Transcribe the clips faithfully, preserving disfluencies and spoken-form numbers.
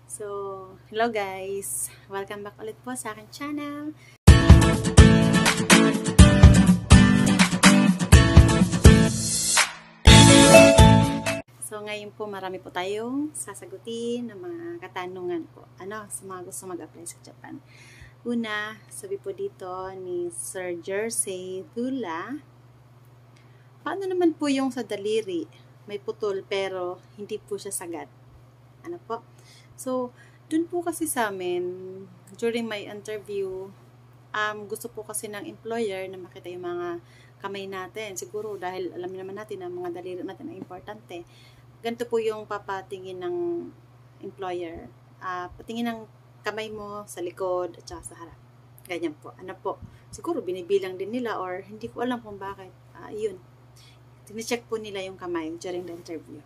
So, hello guys! Welcome back ulit po sa aking channel. So, ngayon po marami po tayong sasagutin ng mga katanungan po. Ano, sa mga gusto mag-apply sa Japan. Una, sabi po dito ni Sir Jersey Dula, paano naman po yung sa daliri? May putol pero hindi po siya sagad. Ano po? So, dun po kasi sa amin, during my interview, um, gusto po kasi ng employer na makita yung mga kamay natin. Siguro dahil alam naman natin na mga daliri natin ay importante. Ganito po yung papatingin ng employer. Uh, patingin ng kamay mo sa likod at saka sa harap. Ganyan po. Ano po? Siguro binibilang din nila or hindi ko alam kung bakit. Uh, yun. Tine-check po nila yung kamay during the interview.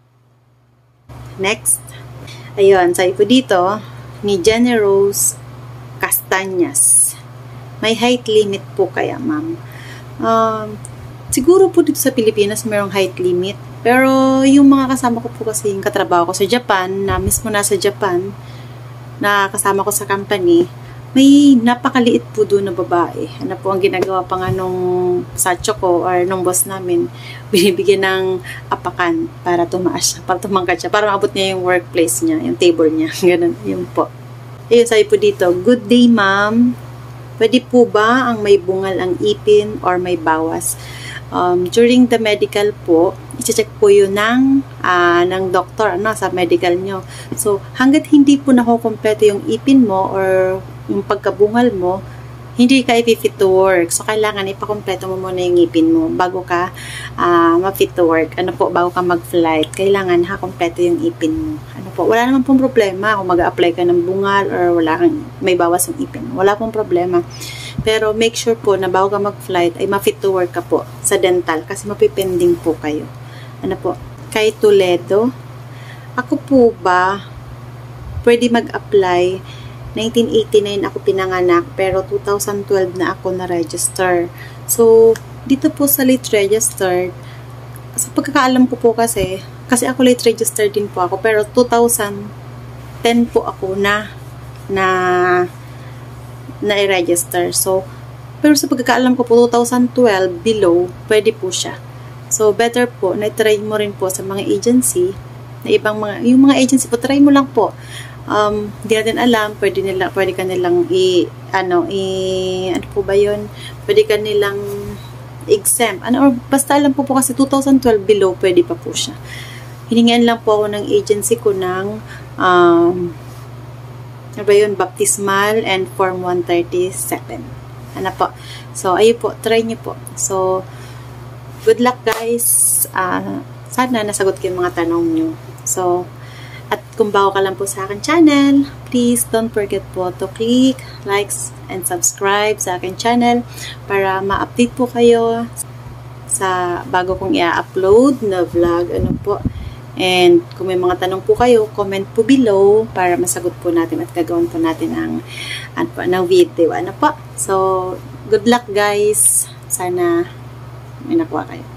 Next. Ayun, sabi po dito, ni Jenny Rose Castañas. May height limit po kaya, ma'am? Um, siguro po dito sa Pilipinas mayroong height limit. Pero yung mga kasama ko po kasi yung katrabaho ko sa Japan, na mismo nasa Japan, na kasama ko sa company, may napakaliit po doon na babae. Ano po ang ginagawa pa nga nung sacho ko or nung boss namin, binibigyan ng apakan para tumaas siya, para tumangkat siya, para maabot niya yung workplace niya, yung table niya. Ganun, yun po. Ayun, sabi po dito, good day ma'am. Pwede po ba ang may bungal ang ipin or may bawas? Um, during the medical po, i-check po yun ng, uh, ng doktor ano, sa medical nyo. So, hanggat hindi po nakukumpleto yung ipin mo or yung pagkabungal mo, hindi ka i-fit to work. So, kailangan ipakompleto mo muna yung ipin mo bago ka uh, ma-fit to work. Ano po, bago ka mag-flight, kailangan nakakompleto yung ipin mo. Ano po, wala naman pong problema kung mag-a-apply ka ng bungal or wala kang, may bawas yung ipin mo. Wala pong problema. Pero make sure po na bago ka mag-flight ay ma-fit to work ka po sa dental kasi mapipending po kayo. Ano po, kay Toledo, ako po ba pwede mag-apply? nineteen eighty-nine ako pinanganak pero two thousand twelve na ako na-register. So, dito po sa late registered, sa pagkakaalam ko po kasi, kasi ako late registered din po ako pero two thousand ten po ako na na na-register. So, pero sa pagkakaalam ko po, two thousand twelve below, pwede po siya. So, better po, na-try mo rin po sa mga agency, na ibang mga, yung mga agency po, try mo lang po. Um, hindi natin alam, pwede, nila, pwede ka nilang i, ano, i, ano po ba yun? Pwede ka nilang exempt. Ano, or basta alam po po kasi two thousand twelve below, pwede pa po siya. Hiningan lang po ako ng agency ko ng, um, ano ba yun? Baptismal and Form one thirty-seven. Ano po? So, ayun po. Try nyo po. So, good luck guys. Uh, sana nasagot ko yung mga tanong nyo. So, at kung bago ka lang po sa akin channel, please don't forget po to click, likes, and subscribe sa akin channel para ma-update po kayo sa bago kong i-upload na vlog. Ano po? And kung may mga tanong po kayo, comment po below para masagot po natin at gagawin po natin ang, ang, ang video. Ano po? So, good luck guys. Sana may nakuha kayo.